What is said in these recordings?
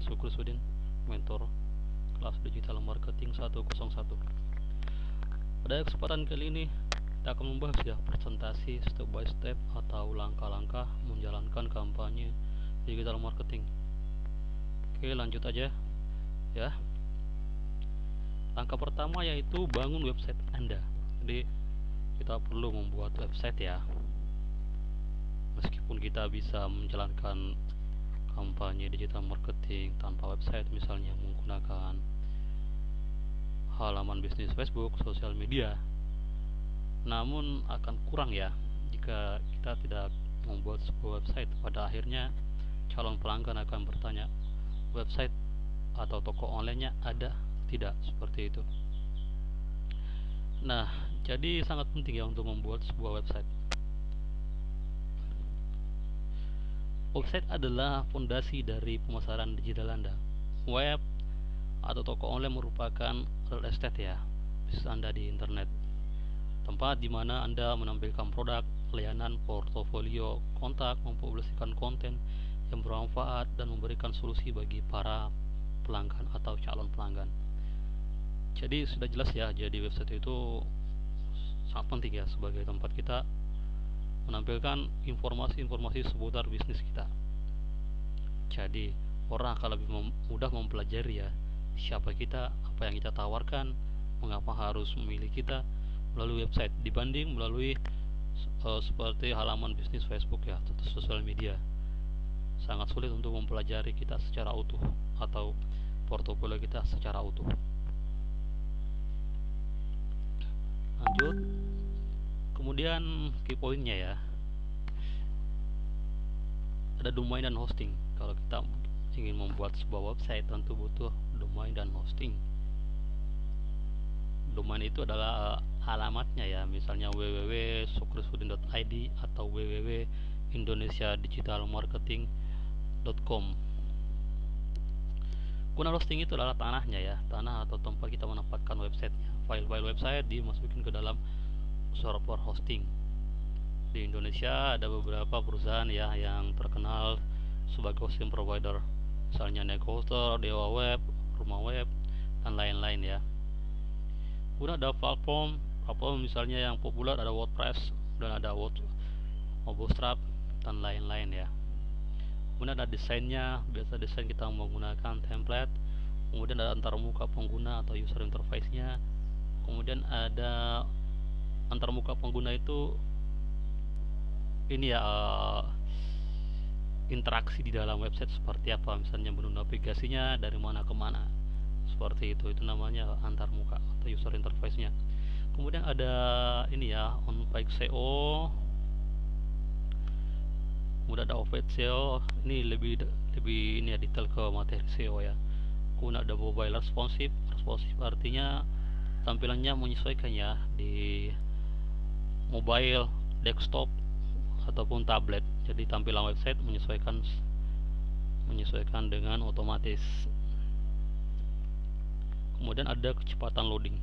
Sukrisudin, mentor kelas digital marketing 101. Pada kesempatan kali ini kita akan membahas ya presentasi step by step atau langkah-langkah menjalankan kampanye digital marketing. Oke, lanjut aja ya. Langkah pertama yaitu bangun website Anda. Jadi kita perlu membuat website ya. Meskipun kita bisa menjalankan kampanye digital marketing tanpa website, misalnya menggunakan halaman bisnis Facebook, sosial media, namun akan kurang ya jika kita tidak membuat sebuah website. Pada akhirnya calon pelanggan akan bertanya, website atau toko online-nya ada tidak, seperti itu. Nah, jadi sangat penting ya untuk membuat sebuah website. Website adalah fondasi dari pemasaran digital Anda. Web atau toko online merupakan real estate ya, bisnis Anda di internet. Tempat di mana Anda menampilkan produk, layanan, portofolio, kontak, mempublikasikan konten yang bermanfaat dan memberikan solusi bagi para pelanggan atau calon pelanggan. Jadi sudah jelas ya, jadi website itu sangat penting ya sebagai tempat kita menampilkan informasi-informasi seputar bisnis kita. Jadi orang akan lebih mudah mempelajari ya siapa kita, apa yang kita tawarkan, mengapa harus memilih kita melalui website dibanding melalui seperti halaman bisnis Facebook ya atau sosial media. Sangat sulit untuk mempelajari kita secara utuh atau portofolio kita secara utuh. Lanjut. Kemudian key pointnya ya, ada domain dan hosting. Kalau kita ingin membuat sebuah website tentu butuh domain dan hosting. Domain itu adalah alamatnya ya, misalnya www.sukrisudin.id atau www.indonesiadigitalmarketing.com. Guna hosting itu adalah tanahnya ya, tanah atau tempat kita menempatkan websitenya. File-file website dimasukin ke dalam server hosting. Di Indonesia ada beberapa perusahaan ya yang terkenal sebagai hosting provider, misalnya Negohoster, Dewa Web, Rumah Web, dan lain-lain ya. Kemudian ada platform misalnya yang populer ada WordPress dan ada Bootstrap dan lain-lain ya. Kemudian ada desainnya, biasa desain kita menggunakan template. Kemudian ada antarmuka pengguna atau user interface-nya. Kemudian ada antarmuka pengguna itu ini ya, interaksi di dalam website seperti apa, misalnya menu navigasinya dari mana ke mana, seperti itu namanya antarmuka atau user interface-nya. Kemudian ada ini ya, on-page SEO, kemudian ada off-page SEO, ini lebih ini ya, detail ke materi SEO ya. Kemudian ada mobile responsive artinya tampilannya menyesuaikan ya di mobile, desktop ataupun tablet. Jadi tampilan website menyesuaikan dengan otomatis. Kemudian ada kecepatan loading.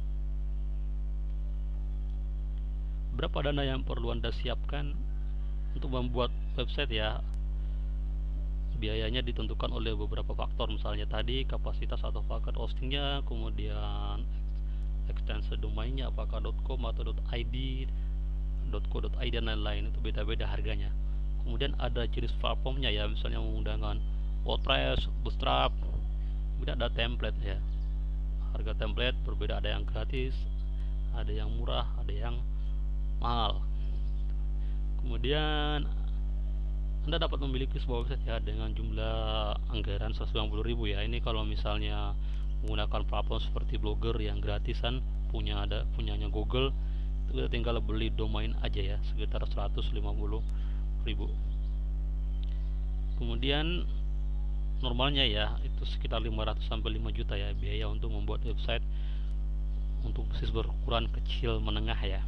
Berapa dana yang perlu Anda siapkan untuk membuat website ya? Biayanya ditentukan oleh beberapa faktor, misalnya tadi kapasitas atau paket hostingnya, kemudian ekstensi domainnya apakah .com atau .id, .co.id dan lain-lain, itu beda-beda harganya. Kemudian ada jenis platformnya ya, misalnya menggunakan WordPress, Bootstrap. Kemudian ada template ya, harga template berbeda, ada yang gratis, ada yang murah, ada yang mahal. Kemudian Anda dapat memiliki sebuah website ya dengan jumlah anggaran 190.000 ya. Ini kalau misalnya menggunakan platform seperti Blogger yang gratisan, punyanya Google, itu kita tinggal beli domain aja ya, sekitar 150.000. Kemudian normalnya ya itu sekitar 500 sampai 5 juta ya biaya untuk membuat website untuk bisnis berukuran kecil menengah ya.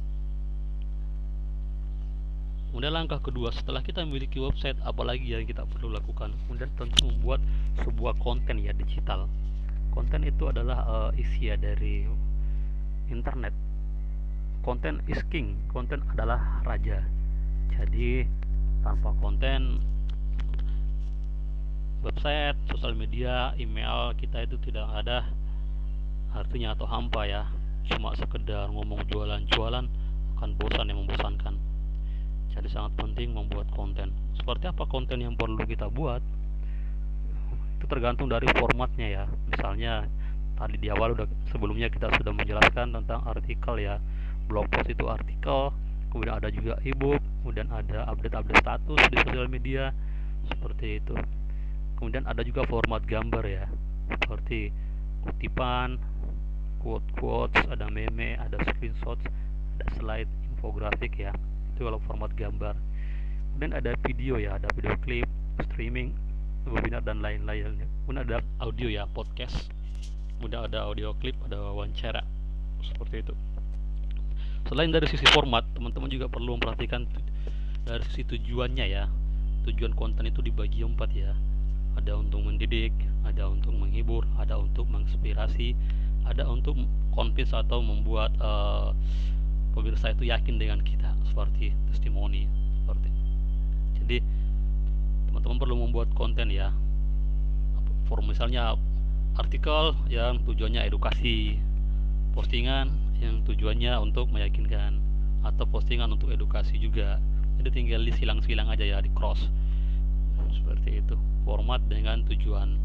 Kemudian langkah kedua, setelah kita memiliki website, apalagi yang kita perlu lakukan? Kemudian tentu membuat sebuah konten ya digital. Konten itu adalah isi ya dari internet. Konten is king, konten adalah raja. Jadi tanpa konten website, sosial media, email kita itu tidak ada artinya atau hampa ya, cuma sekedar ngomong jualan-jualan akan bosan yang membosankan. Jadi sangat penting membuat konten. Seperti apa konten yang perlu kita buat? Itu tergantung dari formatnya ya. Misalnya tadi di awal sebelumnya kita sudah menjelaskan tentang artikel ya. Blog post itu artikel, kemudian ada juga ebook, kemudian ada update-update status di sosial media seperti itu. Kemudian ada juga format gambar ya, seperti kutipan, quotes, ada meme, ada screenshot, ada slide, infografik ya. Itu kalau format gambar. Kemudian ada video ya, ada video klip, streaming, webinar dan lain-lain. Kemudian ada audio ya, podcast. Kemudian ada audio klip, ada wawancara. Seperti itu. Selain dari sisi format, teman-teman juga perlu memperhatikan dari sisi tujuannya ya. Tujuan konten itu dibagi 4 ya. Ada untuk mendidik, ada untuk menghibur, ada untuk menginspirasi, ada untuk convince atau membuat pemirsa itu yakin dengan kita, seperti testimoni seperti. Jadi teman-teman perlu membuat konten ya. Misalnya artikel yang tujuannya edukasi, postingan yang tujuannya untuk meyakinkan, atau postingan untuk edukasi juga. Jadi tinggal disilang-silang aja ya, di cross seperti itu, format dengan tujuan.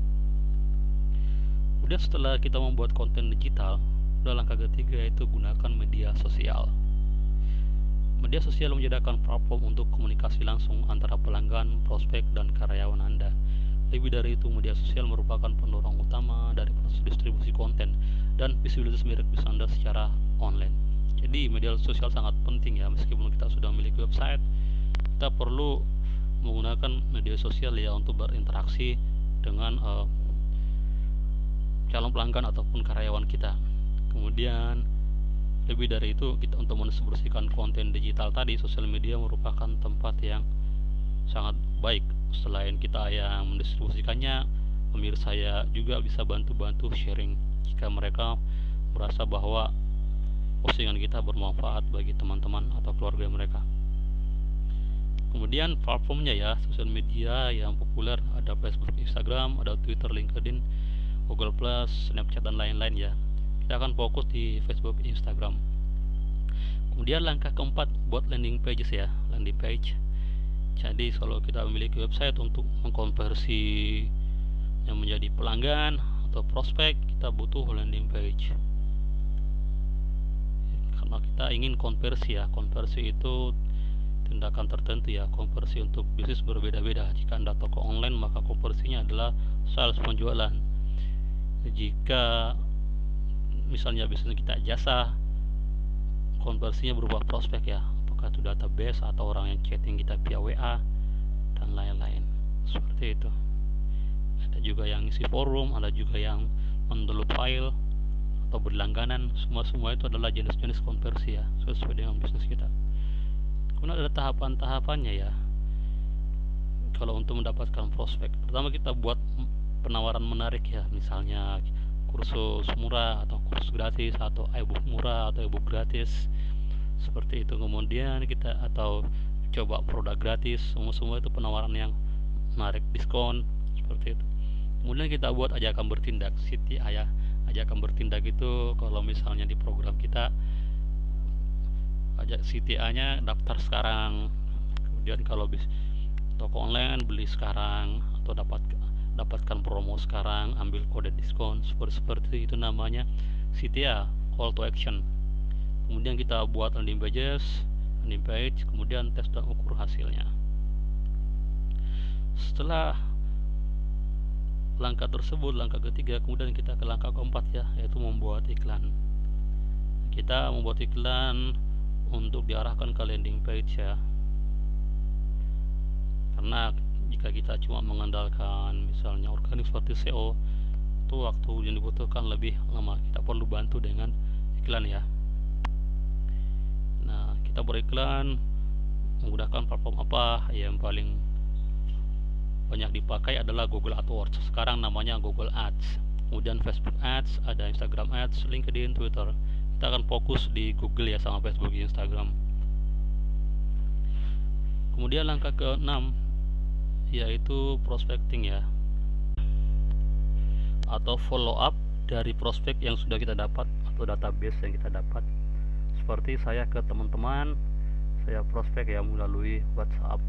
Kemudian setelah kita membuat konten digital, langkah ketiga yaitu gunakan media sosial. Media sosial menyediakan platform untuk komunikasi langsung antara pelanggan, prospek, dan karyawan Anda. Lebih dari itu, media sosial merupakan pendorong utama dari proses distribusi konten dan visibilitas merek bisnis Anda secara online. Jadi media sosial sangat penting ya, meskipun kita sudah memiliki website, kita perlu menggunakan media sosial ya untuk berinteraksi dengan calon pelanggan ataupun karyawan kita. Kemudian lebih dari itu, kita untuk mendistribusikan konten digital tadi, sosial media merupakan tempat yang sangat baik. Selain kita yang mendistribusikannya, pemirsa saya juga bisa bantu-bantu sharing jika mereka merasa bahwa postingan kita bermanfaat bagi teman-teman atau keluarga mereka. Kemudian platformnya ya, sosial media yang populer ada Facebook, Instagram, ada Twitter, LinkedIn, Google Plus, Snapchat, dan lain-lain ya. Kita akan fokus di Facebook, Instagram. Kemudian langkah keempat, buat landing pages ya, landing page. Jadi kalau kita memiliki website, untuk mengkonversi yang menjadi pelanggan atau prospek, kita butuh landing page. Karena kita ingin konversi ya, konversi itu tindakan tertentu ya. Konversi untuk bisnis berbeda-beda. Jika Anda toko online, maka konversinya adalah sales, penjualan. Jika misalnya bisnis kita jasa, konversinya berupa prospek ya, apakah itu database atau orang yang chatting kita via WA dan lain-lain, seperti itu. Ada juga yang isi forum, ada juga yang mendownload file atau berlangganan. Semua itu adalah jenis-jenis konversi ya, sesuai dengan bisnis kita. Kemudian ada tahapan-tahapannya ya. Kalau untuk mendapatkan prospek, pertama kita buat penawaran menarik ya, misalnya kursus murah atau kursus gratis, atau ebook murah atau ebook gratis, seperti itu. Kemudian kita atau coba produk gratis, semua itu penawaran yang menarik, diskon, seperti itu. Kemudian kita buat ajakan bertindak, CTA ya. Ajakan bertindak itu kalau misalnya di program kita, ajak CTA nya daftar sekarang, kemudian kalau toko online beli sekarang, atau dapatkan promo sekarang, ambil kode diskon, seperti itu namanya CTA, call to action. Kemudian kita buat landing page, kemudian tes dan ukur hasilnya. Setelah langkah tersebut, langkah ketiga, kemudian kita ke langkah keempat ya, yaitu membuat iklan. Kita membuat iklan untuk diarahkan ke landing page ya. Karena jika kita cuma mengandalkan misalnya organik seperti SEO, itu waktu yang dibutuhkan lebih lama. Kita perlu bantu dengan iklan ya. Nah, kita beriklan menggunakan platform apa? Yang paling banyak dipakai adalah Google AdWords. Sekarang namanya Google Ads. Kemudian Facebook Ads, ada Instagram Ads, LinkedIn, Twitter. Kita akan fokus di Google ya, sama Facebook, Instagram. Kemudian langkah ke-6 yaitu prospecting ya, atau follow up dari prospek yang sudah kita dapat atau database yang kita dapat. Seperti saya ke teman-teman, saya prospek ya melalui WhatsApp.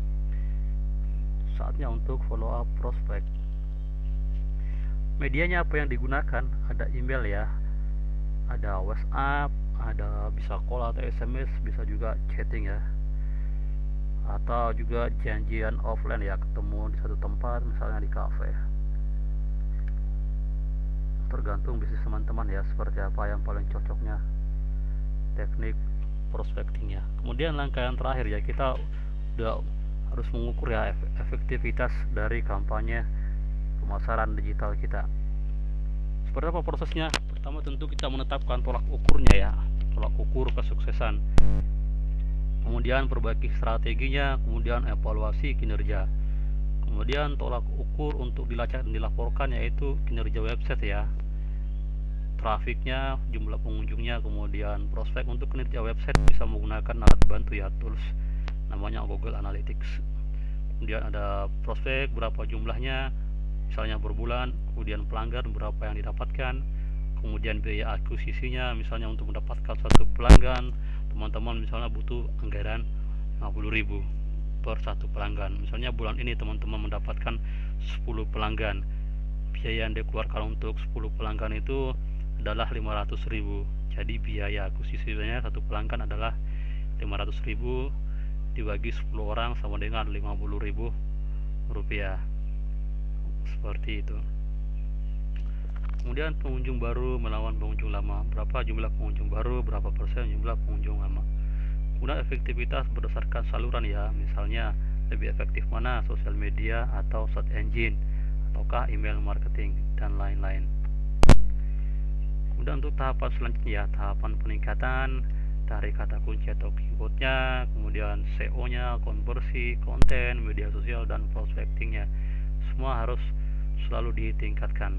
Saatnya untuk follow up prospek. Medianya apa yang digunakan? Ada email ya, ada WhatsApp, ada bisa call atau SMS, bisa juga chatting ya, atau juga janjian offline ya, ketemu di satu tempat misalnya di cafe. Tergantung bisnis teman-teman ya, seperti apa yang paling cocoknya teknik prospectingnya. Kemudian langkah yang terakhir ya, kita udah harus mengukur ya efektivitas dari kampanye pemasaran digital kita. Seperti apa prosesnya? Pertama tentu kita menetapkan tolak ukurnya ya, tolak ukur kesuksesan. Kemudian perbaiki strateginya, kemudian evaluasi kinerja. Kemudian tolak ukur untuk dilacak dan dilaporkan yaitu kinerja website ya, trafiknya, jumlah pengunjungnya. Kemudian prospek untuk kinerja website bisa menggunakan alat bantu ya, tools namanya Google Analytics. Kemudian ada prospek berapa jumlahnya, misalnya per bulan, kemudian pelanggan berapa yang didapatkan, kemudian biaya akuisisinya, misalnya untuk mendapatkan satu pelanggan teman-teman misalnya butuh anggaran 50.000 per satu pelanggan. Misalnya bulan ini teman-teman mendapatkan 10 pelanggan, biaya yang dikeluarkan untuk 10 pelanggan itu adalah 500.000. Jadi biaya akuisisinya satu pelanggan adalah 500.000 dibagi 10 orang sama dengan 50.000 rupiah. Seperti itu. Kemudian pengunjung baru melawan pengunjung lama, berapa jumlah pengunjung baru, berapa persen jumlah pengunjung lama. Kemudian efektivitas berdasarkan saluran ya, misalnya lebih efektif mana, sosial media atau search engine, ataukah email marketing dan lain-lain. Kemudian untuk tahapan selanjutnya ya, tahapan peningkatan dari kata kunci atau keywordnya, kemudian SEO-nya, konversi, konten, media sosial, dan prospectingnya, semua harus selalu ditingkatkan.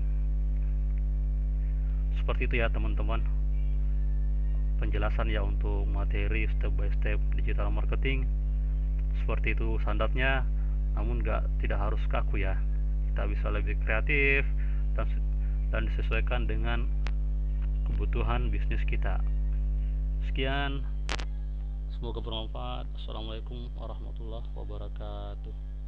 Seperti itu ya teman-teman penjelasan ya untuk materi step by step digital marketing. Seperti itu standarnya, namun tidak harus kaku ya, kita bisa lebih kreatif dan disesuaikan dengan kebutuhan bisnis kita. Sekian, semoga bermanfaat. Assalamualaikum warahmatullahi wabarakatuh.